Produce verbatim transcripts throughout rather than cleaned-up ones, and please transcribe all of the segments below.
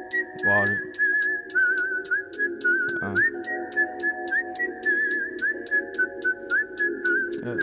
Water. Uh. Yeah.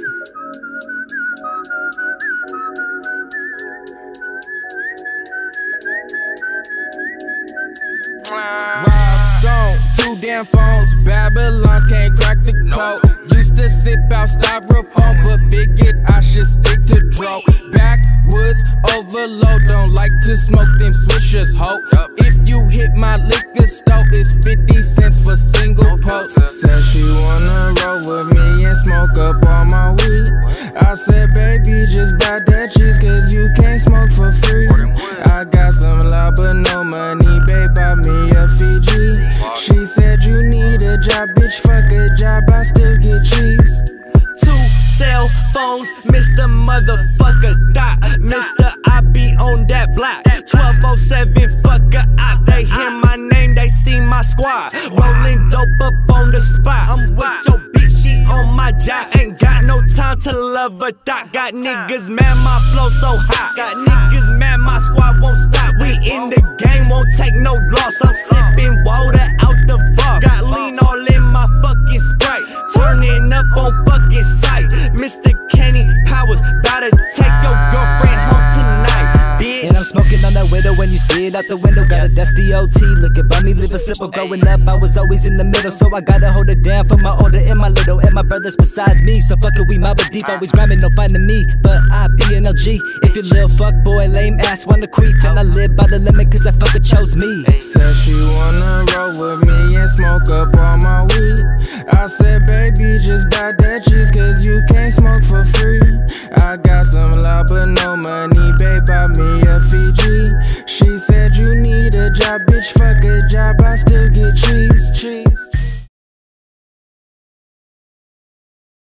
Rob Stone, two damn phones, Babylons can't crack the code. Used to sip out styrofoam, but figured I should stick to dro. Backwoods overload, don't like to smoke them swishers, ho. If you hit my liquor store, it's fifty cents for single post. Said she wanna roll with me and smoke up all my weed. I said, baby, just buy that cheese, cause you can't smoke for free. I got some loud but no money, babe, buy me a Fiji. She said, you need a job, bitch, fuck a job, I still get cheese. Two cell phones, Mister Motherfucker Dot. Mister I be on that block. twelve oh seven, fuck a op. They hear my name, they see my squad. Rolling dope up on the spot. I'm with your bitch, she on my job. Ain't got no time to love a dot. Got niggas mad, my flow so hot. Got niggas mad, my squad won't stop. We in the game, won't take no loss. I'm sipping water out the vault. Got lean all in my fucking Sprite. Turning up on fucking sight. Mister Kenny Powers, bout to take your girlfriend home tonight, bitch. And I'm smoking on that window when you see it out the window. Got a dusty O T, looking by me, live a simple. Growing up, I was always in the middle, so I gotta hold it down for my older and my little, and my brothers besides me. So fuck it, we mob it deep, always grinding, no finding me, but I be an L G. If you little fuck boy, lame ass wanna creep, and I live by the limit cause that fucker chose me. Said she wanna roll with me and smoke up all my weed. I said, baby, just buy that cheese, cause you can't smoke for free. I got some loud but no money, babe, buy me a Fiji. She said, you need a job, bitch, fuck a job, I still get cheese, cheese.